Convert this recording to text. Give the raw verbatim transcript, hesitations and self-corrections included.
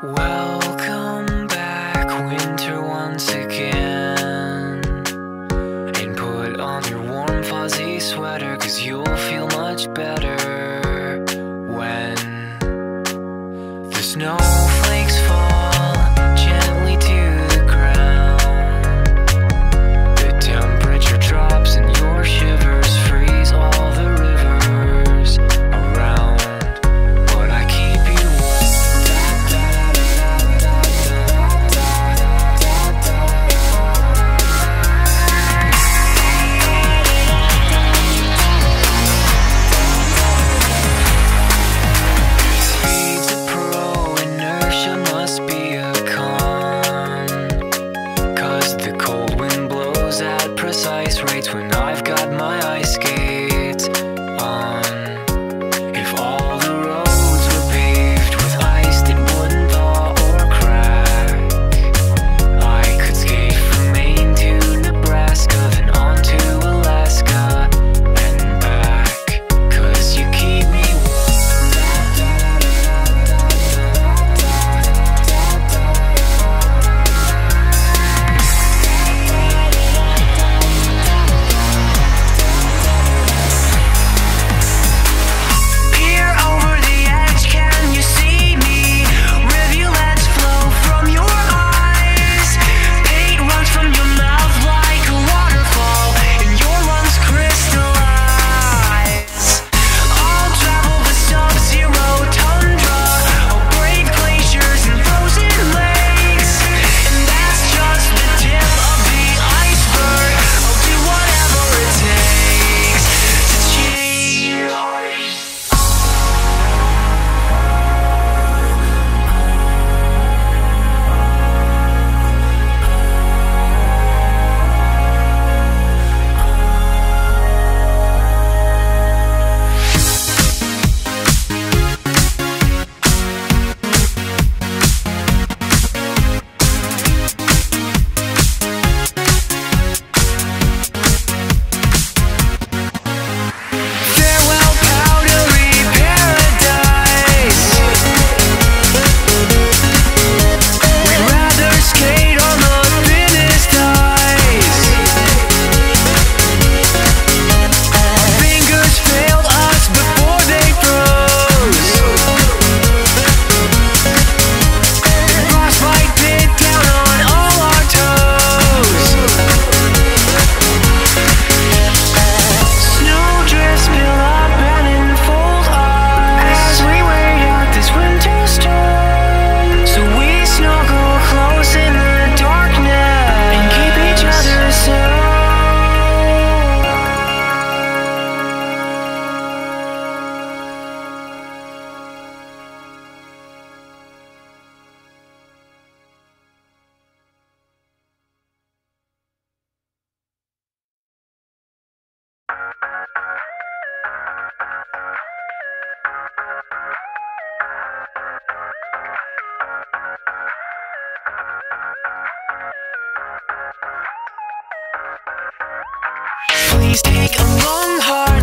Welcome back, winter, once again. And put on your warm fuzzy sweater, 'cause you'll feel much better when the snowflakes fall gently to the ground. The temperature drops and your shivers freeze all the rivers around. But I keep you warm. Speed's a pro, inertia must be a con, 'cause the cold wind blows at precise rates when I've got my ice skates on. If all the roads were paved with ice that wouldn't thaw or crack, I could skate from Maine to Nebraska, then on to Alaska and back, 'cause you keep me Peer over the edge, can you see me? Rivulets flow from your eyes. Paint runs from your mouth like a waterfall, and your lungs crystallize. I'll travel the sub-zero tundra. I'll brave glaciers and frozen lakes, and that's just the tip of the iceberg. I'll do whatever it takes to change. Farewell, powdery paradise. We'd rather skate on the thinnest ice. Our fingers failed us before they froze. And frostbite bit down on all our toes. Snowdrifts build up and enfold us as we wait out this winter storm. So we snuggle close in the darkness and keep each other safe. Please take a long, hard